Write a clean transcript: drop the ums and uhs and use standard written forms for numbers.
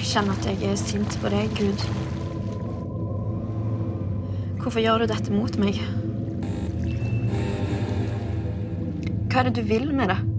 Jeg kjenner at jeg er sint på deg, Gud. Hvorfor gjør du dette mot meg? Hva er det du vil med det?